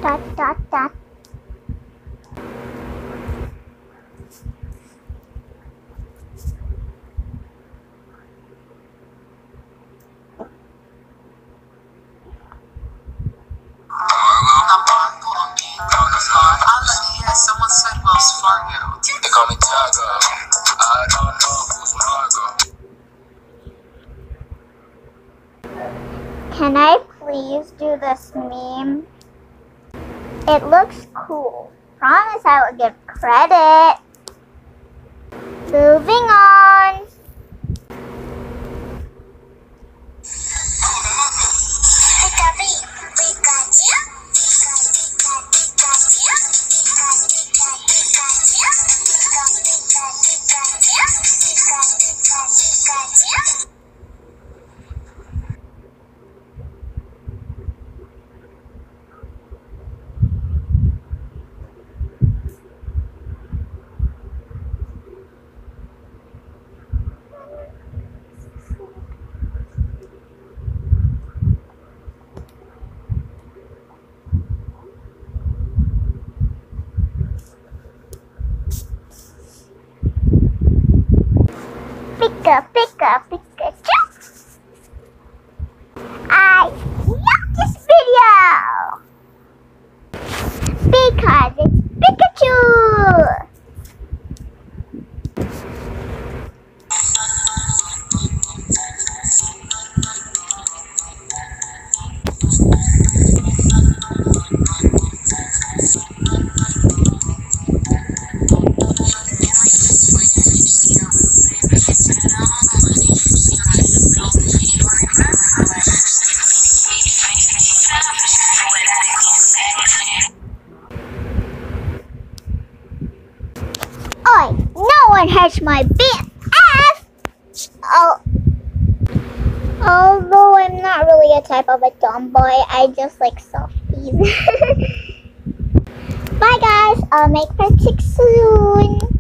dot dot dot. Someone said Wells Fargo. They call me Tiago. I don't know who's Margo. Can I please do this meme? It looks cool. Promise I will give credit. Moving on. Pikachu. I love this video because it's Pikachu. Oi, no one hurts my BF! Although I'm not really a type of a tomboy, I just like softies. Bye guys, I'll make friends soon.